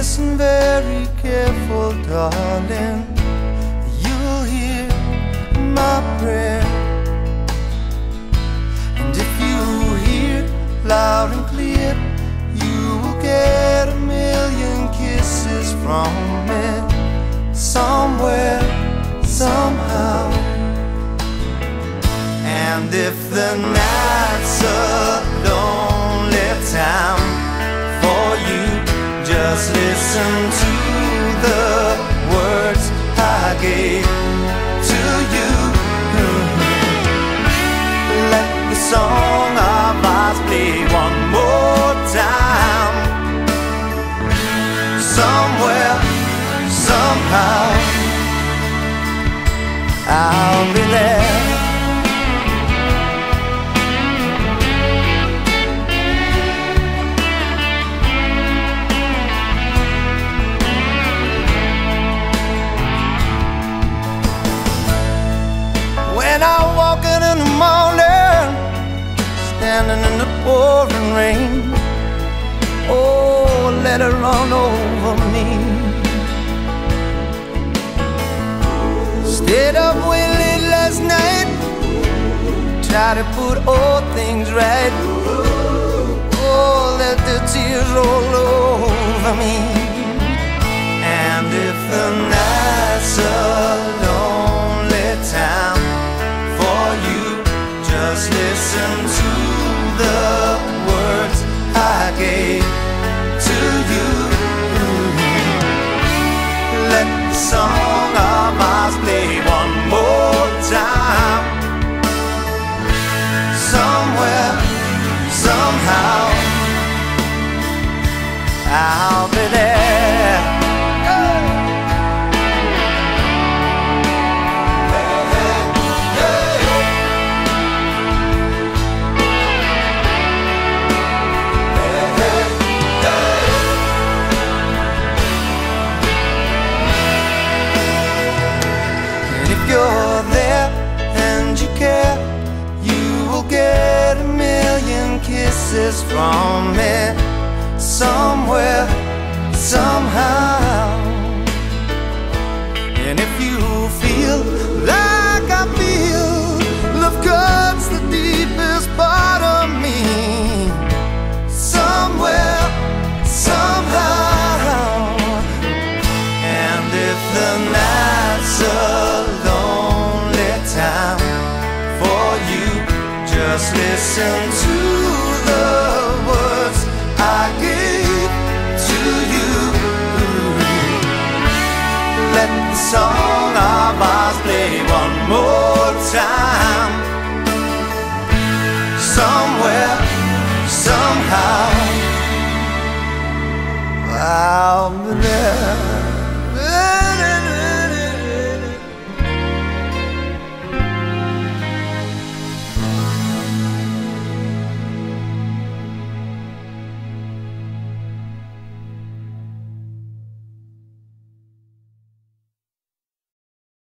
listen very careful, darling, you'll hear my prayer. And if you hear loud and clear, you will get 1,000,000 kisses from me, somewhere, somehow. And if the night's a lonely time for you, just listen to the words I gave to you. Let the song of ours play one more time. Somewhere, somehow, I'll be there. When I'm walking in the morning, standing in the pouring rain, oh, let it run over me. Stayed up way late last night, try to put all things right. Oh, let the tears roll over me. And if the night's a lonely time for you, just listen to the words I gave to you. Let the song of ours play one more time. Somewhere, somehow, I'll be there. You're there and you care, you will get 1,000,000 kisses from me, somewhere, somehow. And if you feel like I feel, love cuts the deepest part of me, somewhere, somehow. And if the night's time for you, just listen to the words I gave to you. Let the song